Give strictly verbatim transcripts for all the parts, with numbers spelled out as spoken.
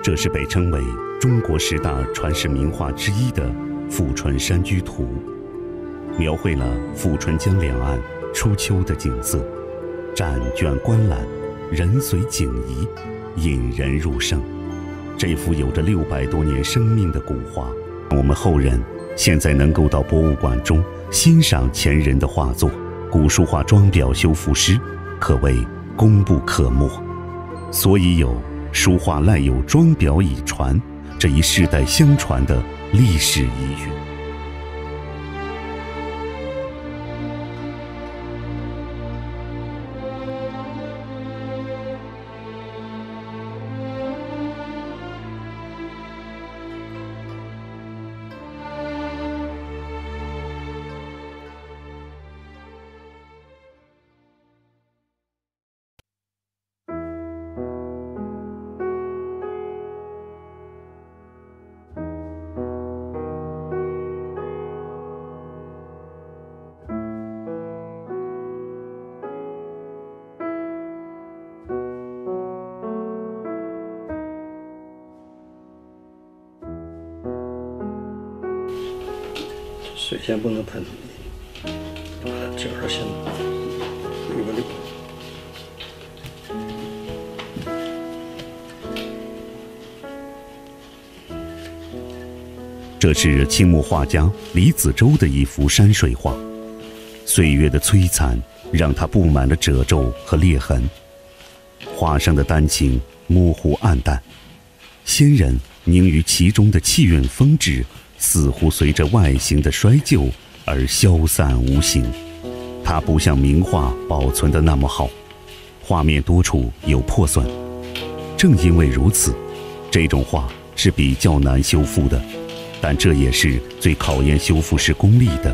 这是被称为中国十大传世名画之一的《富春山居图》，描绘了富春江两岸初秋的景色，展卷观览，人随景移，引人入胜。这幅有着六百多年生命的古画，我们后人现在能够到博物馆中欣赏前人的画作，古书画装裱修复师可谓功不可没。所以有书画赖有装裱以传这一世代相传的历史遗语。 水先不能喷，把它角儿先捋吧捋。 这是清末画家李子洲的一幅山水画，岁月的摧残让它布满了褶皱和裂痕，画上的丹青模糊暗淡，仙人凝于其中的气韵风致似乎随着外形的衰旧而消散无形。它不像名画保存的那么好，画面多处有破损。正因为如此，这种画是比较难修复的，但这也是最考验修复师功力的。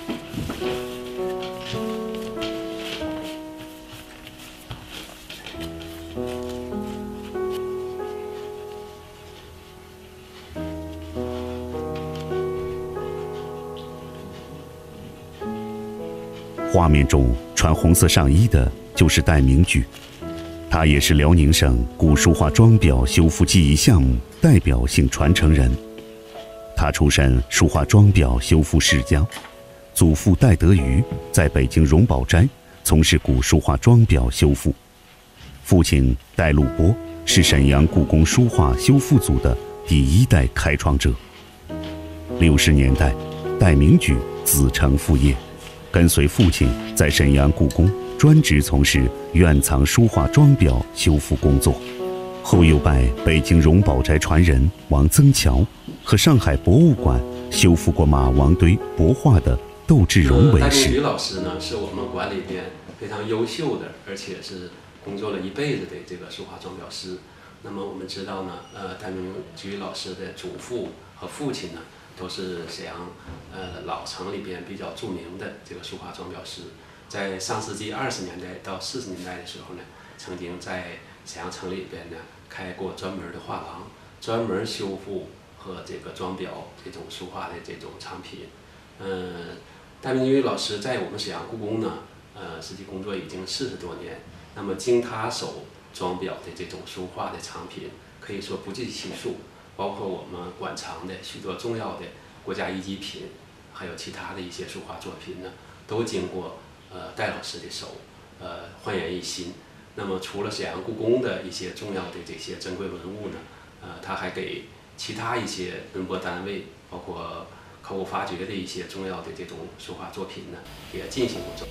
画面中穿红色上衣的就是戴明举，他也是辽宁省古书画装裱修复技艺项目代表性传承人。他出身书画装裱修复世家，祖父戴德瑜在北京荣宝斋从事古书画装裱修复，父亲戴陆波是沈阳故宫书画修复组的第一代开创者。六十年代，戴明举子承父业，跟随父亲在沈阳故宫专职从事院藏书画装裱修复工作，后又拜北京荣宝斋传人王增桥和上海博物馆修复过马王堆帛画的窦志荣为师。 戴明举老师呢，是我们馆里边非常优秀的，而且是工作了一辈子的这个书画装裱师。那么我们知道呢，呃，戴明举老师的祖父和父亲呢，都是沈阳呃老城里边比较著名的这个书画装裱师。在上世纪二十年代到四十年代的时候呢，曾经在沈阳城里边呢开过专门的画廊，专门修复和这个装裱这种书画的这种产品。嗯，戴明举老师在我们沈阳故宫呢，呃，实际工作已经四十多年。那么经他手装裱的这种书画的产品，可以说不计其数，包括我们馆藏的许多重要的国家一级品，还有其他的一些书画作品呢，都经过呃戴老师的手，呃焕然一新。那么除了沈阳故宫的一些重要的这些珍贵文物呢，呃，他还给其他一些文博单位，包括考古发掘的一些重要的这种书画作品呢，也进行过整。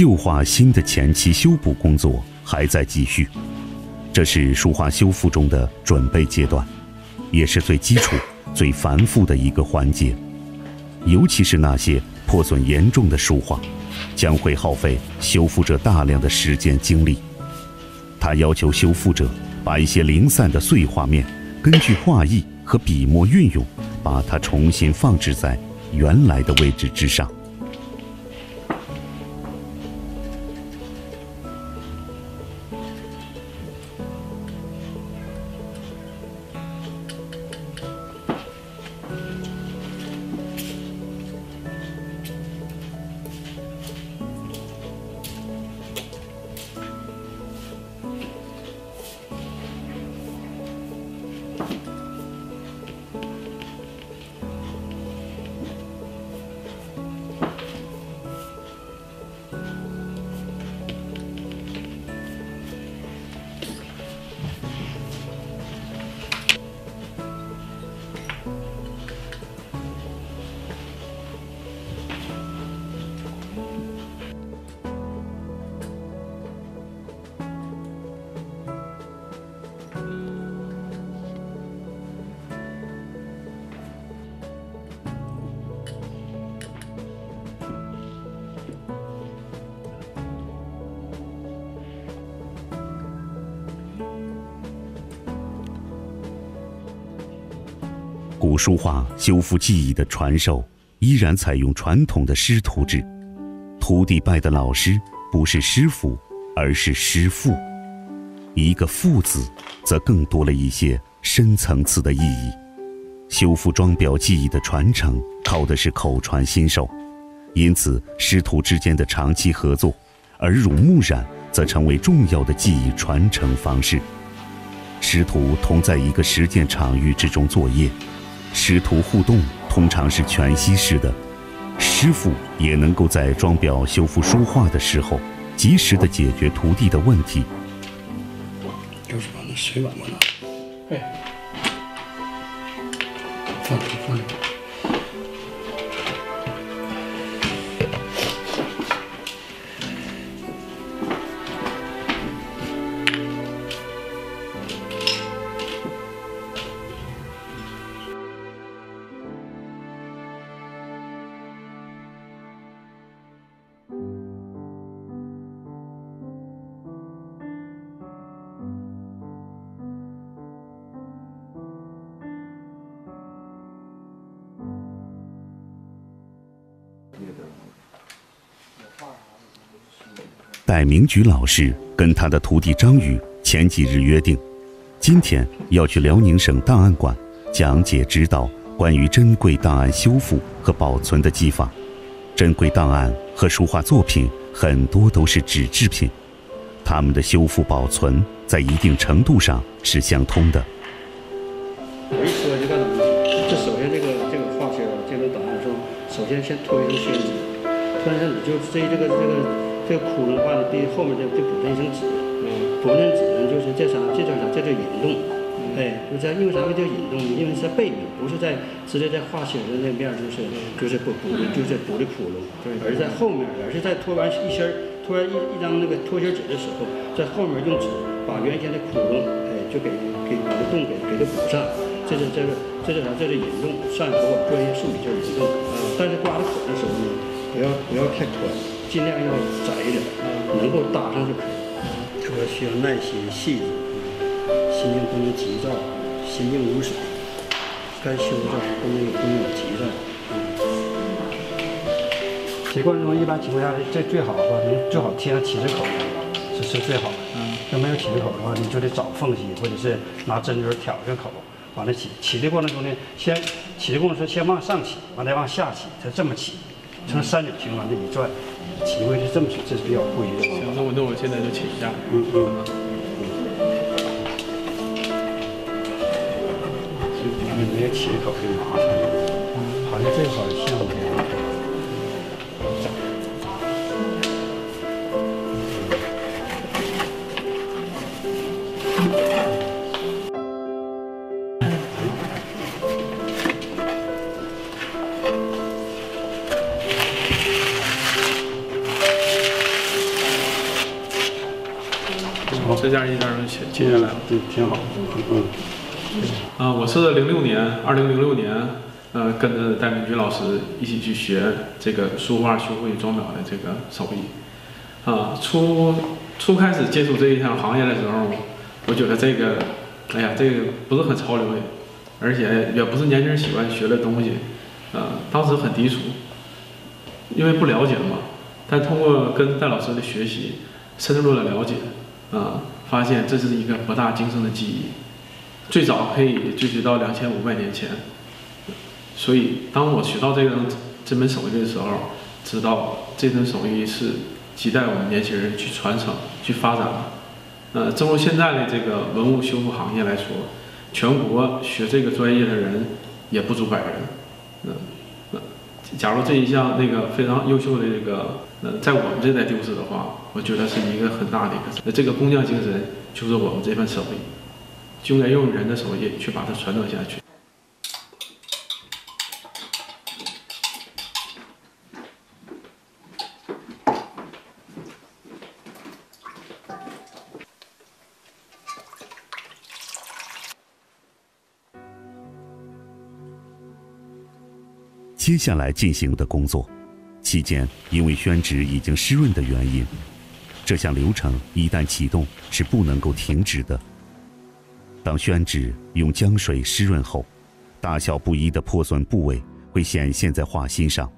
旧画新的前期修补工作还在继续。这是书画修复中的准备阶段，也是最基础、最繁复的一个环节。尤其是那些破损严重的书画，将会耗费修复者大量的时间精力。他要求修复者把一些零散的碎画面，根据画意和笔墨运用，把它重新放置在原来的位置之上。古书画修复技艺的传授依然采用传统的师徒制，徒弟拜的老师不是师傅，而是师父。一个父字则更多了一些深层次的意义。修复装裱技艺的传承靠的是口传心授，因此师徒之间的长期合作，耳濡目染则成为重要的技艺传承方式。师徒同在一个实践场域之中作业，师徒互动通常是全息式的，师傅也能够在装裱修复书画的时候，及时的解决徒弟的问题。 就是把那水碗给我拿，哎，放这放这。 戴明举老师跟他的徒弟张宇前几日约定，今天要去辽宁省档案馆讲解指导关于珍贵档案修复和保存的技法。珍贵档案和书画作品很多都是纸制品，它们的修复保存在一定程度上是相通的。 我一说这个东西，这首先这个这个画学这种档案说，首先先脱一层宣纸，脱一层纸就这这个这个。这个窟窿的话呢，对后面就就补上一层纸，嗯，补上纸呢，就是这啥，这叫啥？这叫引动，嗯、哎，就在因为啥叫引动？因为是在背面，不是在直接在画写的那面，就是就是补补的，就是补的窟窿，对，而在后面，而是在脱完一身脱完一一张那个脱芯纸的时候，在后面用纸把原先的窟窿，哎，就给给把这洞给给它补上，这是这个这是啥？这是引动，上头啊，专业术语叫引动，啊，但是刮的口的时候呢，不要不要太宽。尽量要窄一点，能够搭上就可以。特别需要耐心、细致，心情不能急躁，心静如水。该修正不能有不能有急躁。写过程中一般情况下，这最好的话能最好贴上起子口，是是最好的。嗯，要没有起子口的话，你就得找缝隙，或者是拿针灸挑个口，完了起。起的过程中呢，先起的过程中先往上起，完再往下起，才这么起，成三角形完了一转。起位是这么起，这是比较规的。 行，那我那我现在就起一下。 嗯嗯。因为没有起口就麻烦了。好像这好像这样。 这件一件就切切下来了， 对，挺好。嗯。 啊，我是零六年，二零零六年，呃，跟着戴明军老师一起去学这个书画修复与装裱的这个手艺。啊，初初开始接触这一项行业的时候，我觉得这个，哎呀，这个不是很潮流的，而且也不是年轻人喜欢学的东西。呃，当时很抵触，因为不了解嘛。但通过跟戴老师的学习，深入的了解，啊，发现这是一个博大精深的技艺。最早可以追溯到两千五百年前，所以当我学到这个这门手艺的时候，知道这门手艺是亟待我们年轻人去传承、去发展的。呃，正如现在的这个文物修复行业来说，全国学这个专业的人也不足百人。嗯、呃，假如这一项那个非常优秀的这个呃，在我们这代丢失的话，我觉得是一个很大的一个。这个工匠精神就是我们这份手艺。就应该用人的手艺去把它传承下去。 接下来进行的工作，期间因为宣纸已经湿润的原因，这项流程一旦启动是不能够停止的。当宣纸用浆水湿润后，大小不一的破损部位会显现在画心上。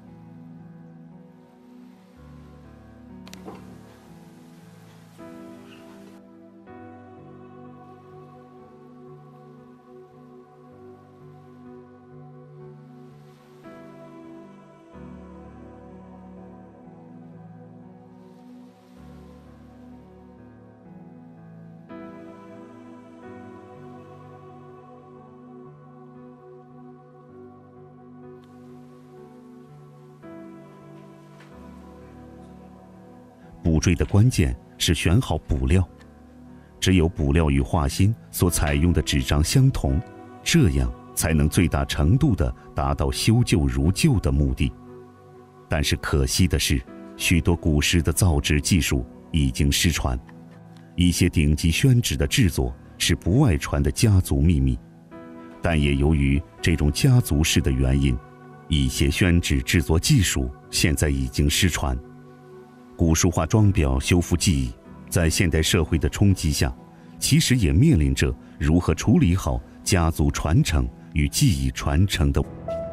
补缀的关键是选好补料，只有补料与画心所采用的纸张相同，这样才能最大程度地达到修旧如旧的目的。但是可惜的是，许多古时的造纸技术已经失传，一些顶级宣纸的制作是不外传的家族秘密，但也由于这种家族式的原因，一些宣纸制作技术现在已经失传。古书画装裱修复技艺在现代社会的冲击下，其实也面临着如何处理好家族传承与技艺传承的。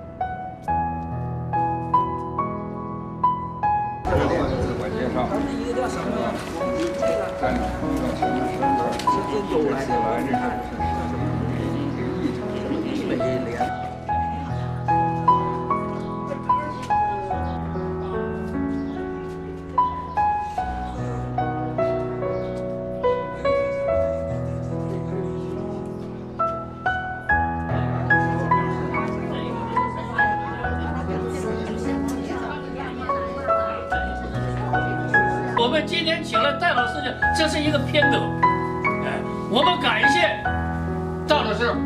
我们今天请了戴老师，这是一个偏得，哎，我们感谢戴老师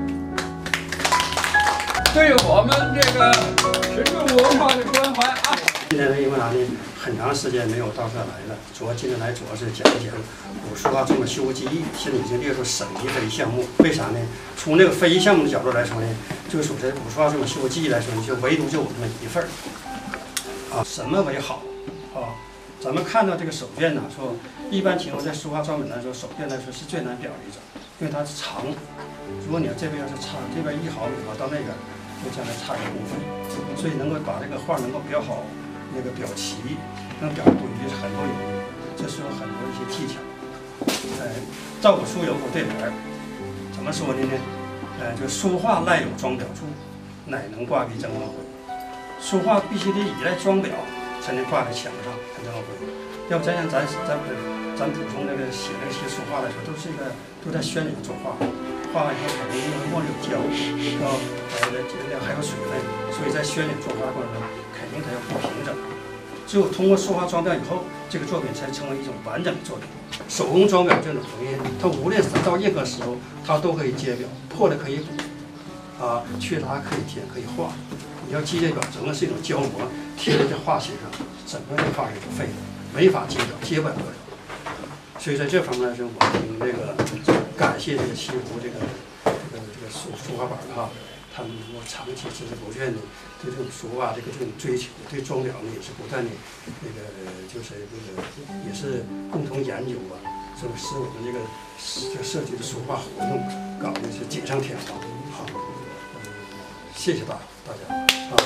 对我们这个群众文化的关怀啊！ 今天呢，因为啥呢？很长时间没有到这来了，主要今天来主要是讲一讲古书画中的修复技艺，现在已经列入省级非遗项目。为啥呢？从这个非遗项目的角度来说呢，就属于古书画中的修复技艺来说呢，就唯独就我们一份儿啊。什么为好啊？咱们看到这个手绢呢，说一般情况在书画装裱来说，手绢来说是最难裱的一种，因为它是长。如果你要这边要是差，这边一毫米的话，到那边就将来差一部分，所以能够把这个画能够裱好，那个裱齐，能裱对于很多有，这是有很多一些技巧。呃，赵朴初有口对联，怎么说的呢？呃，就书画赖有装裱处，乃能挂于正光辉。书画必须得依赖装裱。才能挂在墙上，很正规。要不咱像咱咱咱普通那个写那些书画来说，都是一个都在宣纸作画，画完以后肯定因为墨有胶，要呃还有水分，所以在宣纸作画过程中，肯定它要不平整。只有通过书画装裱以后，这个作品才成为一种完整的作品。手工装裱这种行业，它无论是到任何时候，它都可以接裱，破了可以补，啊，缺达可以填可以画。你要机械表整个是一种胶膜贴在这画心上，整个这画是就废了，没法接表，接不了多少。 所以在这方面来说，我挺这个感谢这个西湖这个这个这个书书画馆哈，他们能够长期孜孜不倦的对这种书画这个这种追求，对装裱呢也是不断的那个就是这个也是共同研究吧，所以使我们这个这个设计的书画活动搞的是锦上添花。好，嗯，谢谢大大家。好。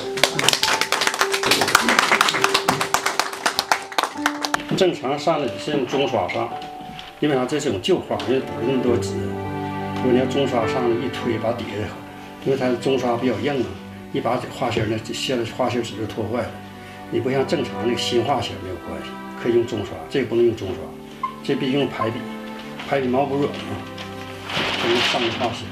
正常上的是用中刷上，因为啥？这是种旧画，因为不是那么多纸。如果你要中刷上的一推，把底下，因为它中刷比较硬啊，一把画芯呢，现在画芯纸就脱坏了。你不像正常那个新画芯没有关系，可以用中刷，这个不能用中刷，这必须用排笔，排笔毛不软啊，可以上个画芯。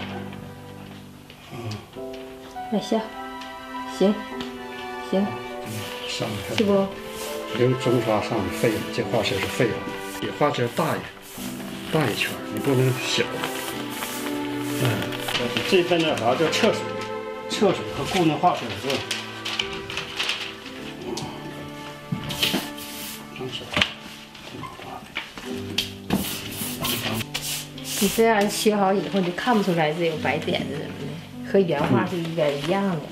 嗯， 那行，行，行， 上面是不？ 用中刷上的废了，这画芯是废了，比画芯大一大一圈，你不能小。嗯，这份叫啥？叫测水，测水和固定画芯是。 你这样学好以后，你看不出来这有白点子什么的，和原画是一点一样的。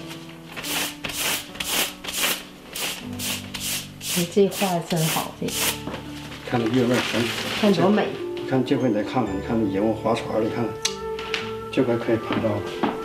你这画真好，这个。 看这月味全， 看多美！ 你看这回你再看看，你看那荧幕划船，你看这回可以拍照了。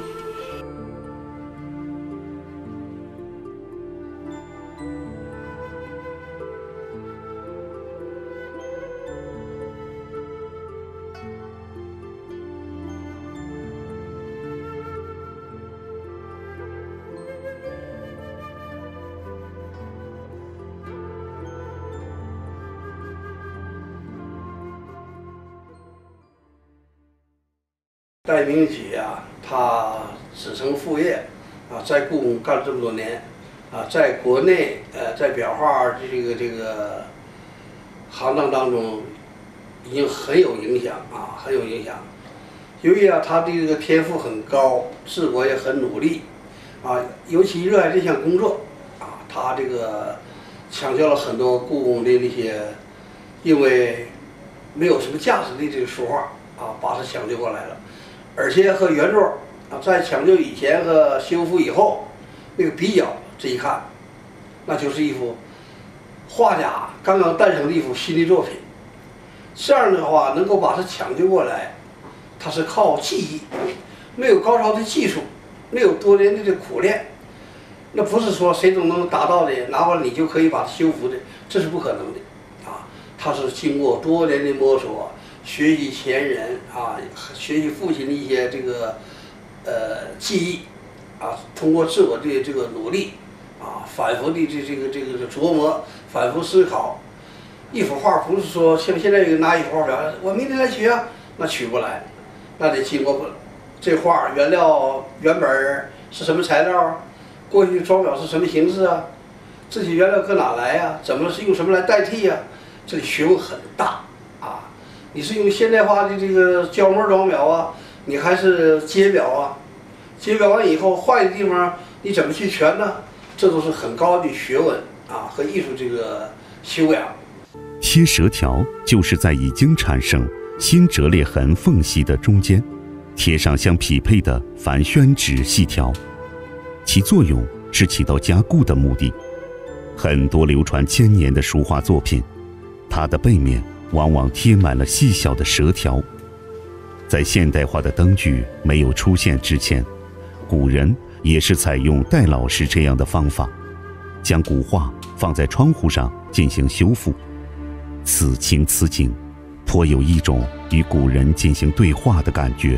戴明举啊，他子承父业啊，在故宫干了这么多年啊，在国内呃，在裱画这个这个行当当中，已经很有影响啊，很有影响。由于啊，他的这个天赋很高，治国也很努力啊，尤其热爱这项工作啊，他这个抢救了很多故宫的那些因为没有什么价值的这个书画啊，把它抢救过来了。而且和原作啊，在抢救以前和修复以后，那个比较，这一看，那就是一幅画家刚刚诞生的一幅新的作品。这样的话，能够把它抢救过来，它是靠技艺，没有高超的技术，没有多年的这苦练，那不是说谁都能达到的，拿过来你就可以把它修复的，这是不可能的啊！它是经过多年的摸索。学习前人啊，学习父亲的一些这个呃技艺啊，通过自我的这个努力啊，反复的这这个这个琢磨，反复思考，一幅画不是说像现在拿一幅画表，我明天来取啊，那取不来，那得经过这画原料原本是什么材料啊，过去装裱是什么形式啊，这些原料搁哪来呀、啊？怎么是用什么来代替呀、啊？这里学问很大啊。你是用现代化的这个胶膜装裱啊，你还是接裱啊？接裱完以后坏的地方你怎么去全呢？这都是很高的学问啊和艺术这个修养。 贴折条就是在已经产生新折裂痕缝隙的中间，贴上相匹配的反宣纸细条，其作用是起到加固的目的。很多流传千年的书画作品，它的背面往往贴满了细小的折条。在现代化的灯具没有出现之前，古人也是采用戴老师这样的方法，将古画放在窗户上进行修复。此情此景，颇有一种与古人进行对话的感觉。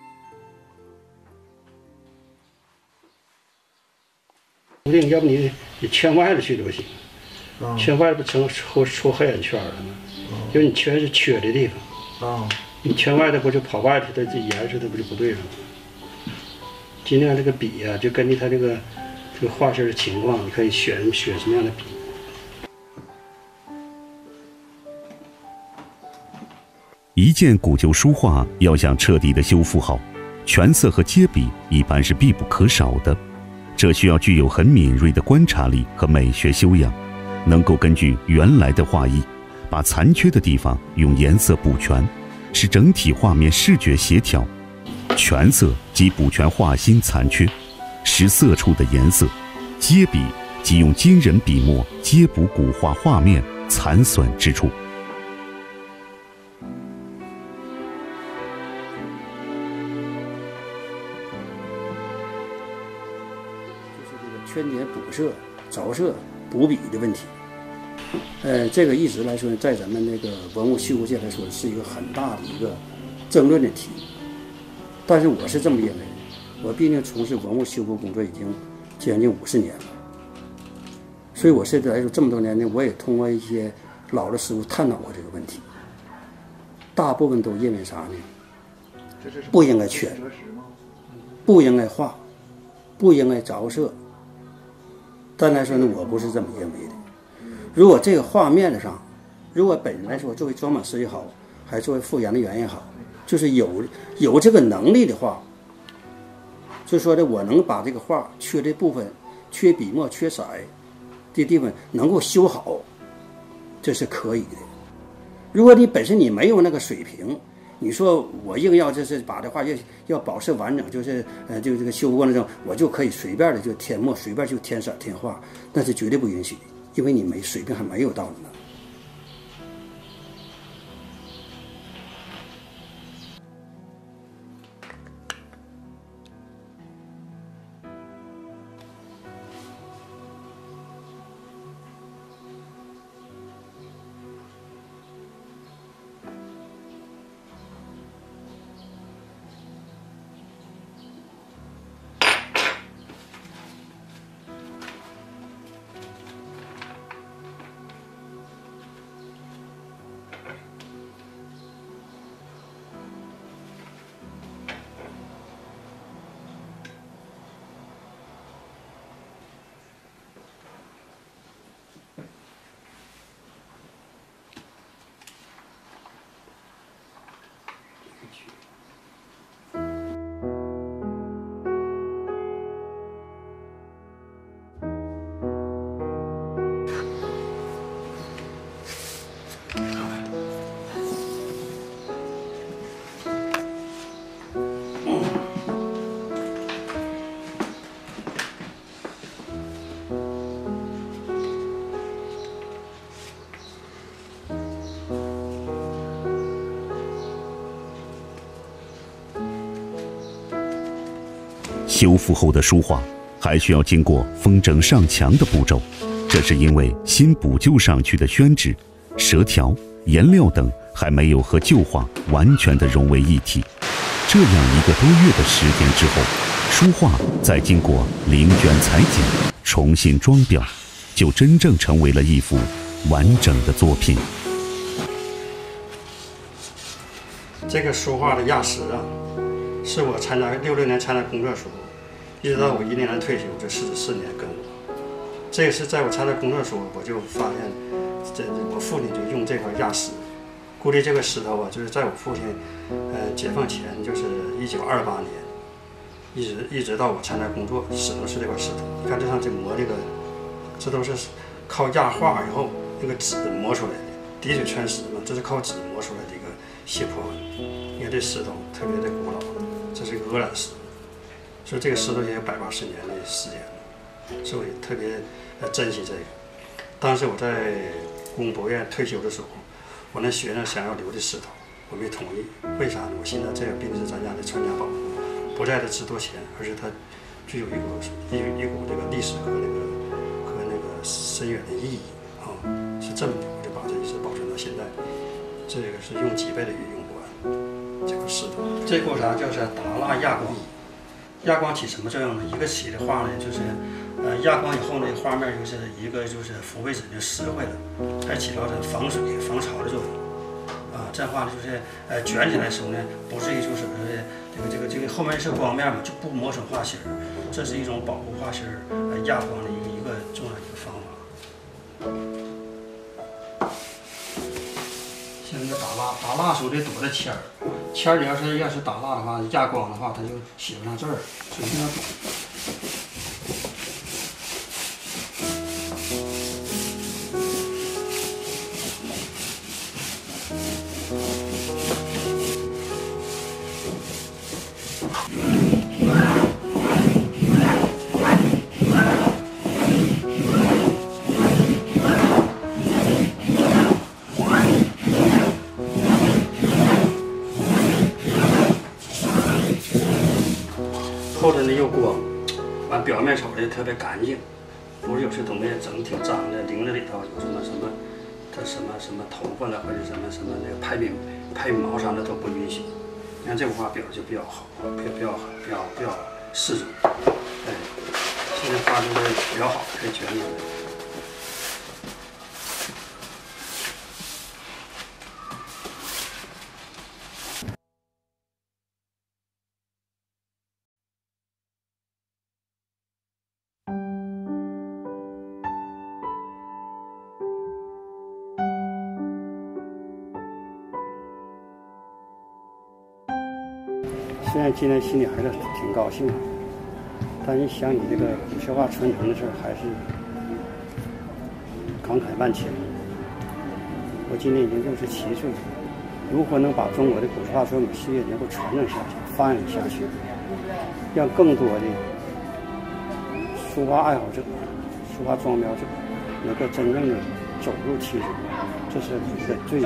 要不你你圈外头去都行， 啊、 圈外头不成出出黑眼圈了吗？ 啊、 因为你圈是缺的地方， 啊、 你圈外头不就跑外头的这颜色它不就不对了吗？尽量这个笔呀、啊，就根据它这个这个画线的情况，你可以选选什么样的笔。 一件古旧书画要想彻底的修复好，全色和接笔一般是必不可少的。这需要具有很敏锐的观察力和美学修养，能够根据原来的画意，把残缺的地方用颜色补全，使整体画面视觉协调。全色即补全画心残缺，使色处的颜色；接笔即用惊人笔墨接补古画画面残损之处。 圈点补色、着色、补笔的问题，呃，这个一直来说，在咱们那个文物修复界来说，是一个很大的一个争论的题。但是我是这么认为，我毕竟从事文物修复工作已经将近五十年了，所以我现在来说这么多年呢，我也通过一些老的师傅探讨过这个问题，大部分都认为啥呢？不应该圈，不应该画，不应该着色。但来说呢，我不是这么认为的。如果这个画面上，如果本人来说，作为装裱师也好，还是作为复原的员也好，就是有有这个能力的话，就说的我能把这个画缺的部分、缺笔墨、缺色的地方能够修好，这是可以的。如果你本身你没有那个水平，你说我硬要就是把这画要要保持完整，就是呃就这个修复过程中，我就可以随便的就填墨，随便就填色填画，那是绝对不允许的，因为你没水平还没有到呢。 修复后的书画还需要经过封整上墙的步骤，这是因为新补救上去的宣纸、蛇条、颜料等还没有和旧画完全的融为一体。这样一个多月的时间之后，书画再经过零卷裁剪、重新装裱，就真正成为了一幅完整的作品。 这个书画的压实啊，是我参加六六年参加工作时候，一直到我一零年退休，这四十四年跟我。这也是在我参加工作的时候，我就发现，这我父亲就用这块压实。估计这个石头啊，就是在我父亲，呃，解放前，就是一九二八年，一直一直到我参加工作，始终是这块石头。你看这上这磨这个，这都是靠压画以后那个纸磨出来的，滴水穿石嘛，这是靠纸磨出来的一个斜坡纹。你看这石头特别的古老，这是鹅卵石，所以这个石头也有百八十年的时间了，所以我也特别珍惜这个。当时我在故宫博物院退休的时候，我那学生想要留的石头，我没同意。为啥呢？我寻思这个并不是咱家的传家宝物，不在它值多钱，而是它具有一股一一股这个历史和那个和那个深远的意义啊，是这么的，我就把这一直保存到现在。这个是用几辈的也用不完，这个石头。这股啥叫是达拉亚光仪，亚光起什么作用呢？一个起的话呢，就是呃呃，压光以后呢，画面就是一个就是浮灰纸就实惠了，还起到着防水防潮的作用。啊，这样的话呢，就是呃卷起来的时候呢，不至于就是说这个这个这个后面是光面嘛，就不磨损画芯儿，这是一种保护画芯儿呃压光的一个一个重要的一个方法。像那个打蜡，打蜡时候得躲着签儿，签儿里要是要是打蜡的话，压光的话，它就写不上字儿，所以要躲。后头呢又光，完表面瞅着特别干净，不是有些东西整挺脏的，拎着里头有什么什么，它什么什么头发了或者什么什么那个拍柄、拍毛啥的都不允许。你看这幅画表就比较好，比较比较比较比较适中。哎，现在画就是比较好，可以卷起来。 虽然今天心里还是挺高兴的，但一想你这个古书画传承的事儿，还是感慨万千。我今年已经六十七岁了，如何能把中国的古书画传统事业能够传承下去、发扬下去，让更多的书画爱好者、书画装裱者能够真正的走入其中，这是我最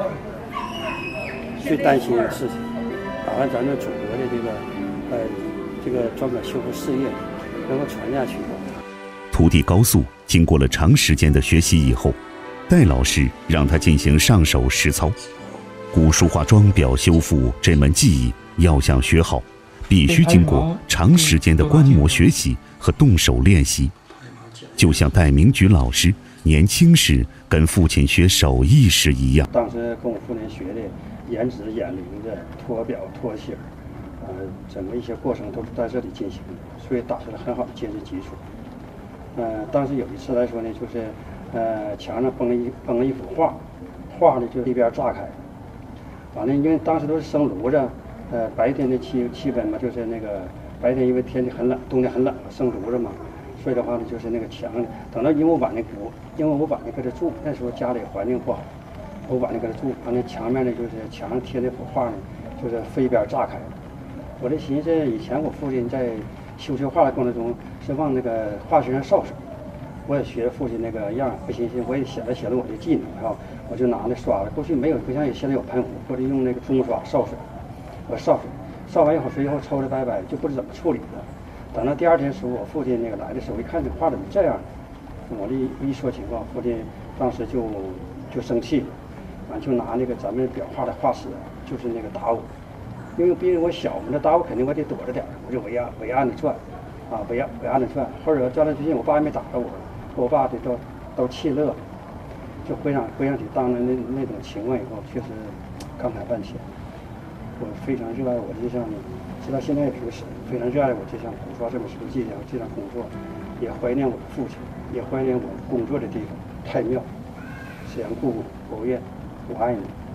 最担心的事情。打算咱们祖国的这个呃这个装裱修复事业能够传下去。 徒弟高速经过了长时间的学习以后，戴老师让他进行上手实操。古书画装裱修复这门技艺要想学好，必须经过长时间的观摩学习和动手练习。就像戴明举老师年轻时跟父亲学手艺时一样。 当时跟我父亲学的研纸、眼铃子、脱表、脱芯儿，呃，整个一些过程都是在这里进行的，所以打下了很好的坚实基础。呃，当时有一次来说呢，就是呃墙上崩了一崩了一幅画，画呢就一边炸开，完了，因为当时都是生炉子，呃，白天的气气温嘛，就是那个白天因为天气很冷，冬天很冷，生炉子嘛，所以的话呢，就是那个墙，等到因为我把那我因为我把那搁这住，那时候家里环境不好。我把那个住，完了墙面呢，就是墙上贴那幅画呢，就是飞边炸开了。我这寻思，以前我父亲在修这画的过程中是往那个画身上烧水，我也学父亲那个样，我寻思我也写了写了我的技能哈，我就拿那刷子，过去没有，不像现在有喷壶，或者用那个中刷烧水，我烧水，烧完一会儿水以后抽的白白，就不知怎么处理了。等到第二天时候，我父亲那个来的时候，一看这画怎么这样呢？我这一说情况，父亲当时就就生气了。完就拿那个咱们裱画的画尺，就是那个打我，因为毕竟我小嘛，那打我肯定我得躲着点，我就围按围按着转，啊围按围按着转，后来转来最近我爸也没打着我，我爸的都都气乐了，就回想回想起当年那那种情况以后，确实感慨万千。我非常热爱我这项，直到现在也如此，非常热爱我这项古书画这本书技巧这项工作，也怀念我的父亲，也怀念我工作的地方太庙，沈阳故宫博物院。我爱你。